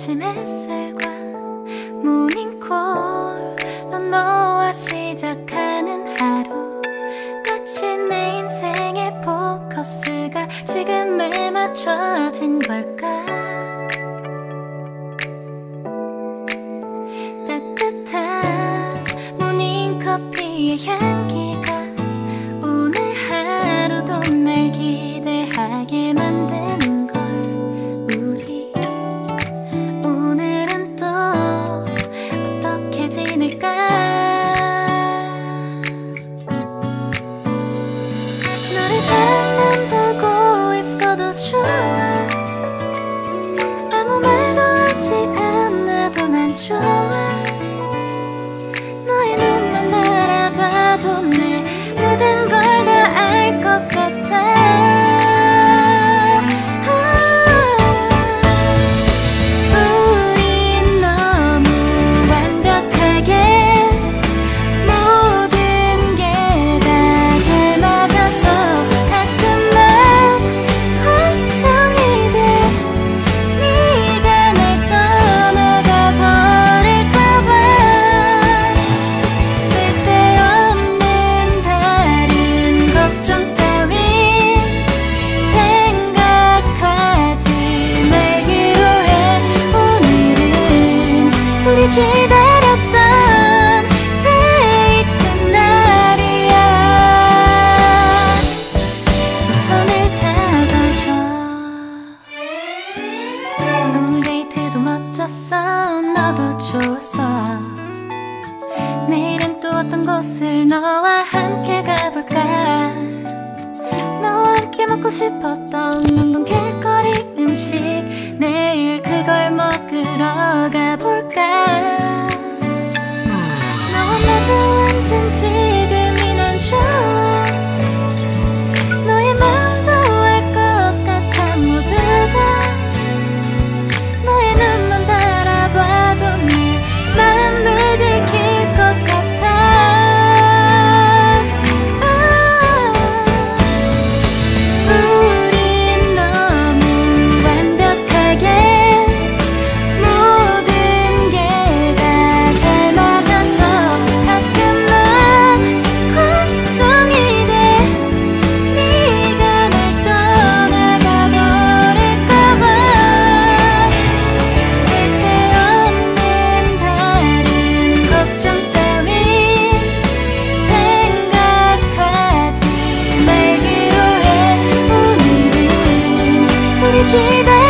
아침 햇살과 모닝콜로 너와 시작하는 하루, 마치 내 인생의 포커스가 지금에 맞춰진 걸까. 따뜻한 모닝커피의 향기가 오늘 하루도 날 기대하게 만드는 걸. 우리 오늘은 또 어떻게 지낼까. 너를 가만 보고 있어도 좋아. 아무 말도 하지 않아도 난 좋아. 너의 눈만 바라봐도 내 모든 걸 다 알 것 같아. 우린 너무 완벽하게 모든 게 다 잘 맞아서 가끔 난 걱정이 돼. 네가 날 떠나가 버릴까봐. 쓸데없는 다른 걱정 따윈 생각하지 말기로 해. 오늘은 우리 기다렸던 데이트 날이야. 손을 잡아줘. 오늘 데이트도 멋졌어. 너도 좋았어. 내일은 또 어떤 곳을 너와 함께 가볼까. 너와 함께 먹고 싶었던 운동 길거리 음식, 내일 그걸 먹으러 가볼까. 너와 마주 앉은 지금이 난 좋아. 너의 마음도 알 것 같아. 모두가 너의 눈만 바라봐도 내 마음을 들킬 것 같아. 우린 너무 완벽하게 모든 게 다 잘 맞아서 가끔 난 걱정이 돼. 네가 날 떠나가 버릴까봐. 쓸데없는 다른 걱정 따윈 생각하지 말기로 해. 오늘은 우리 기다렸던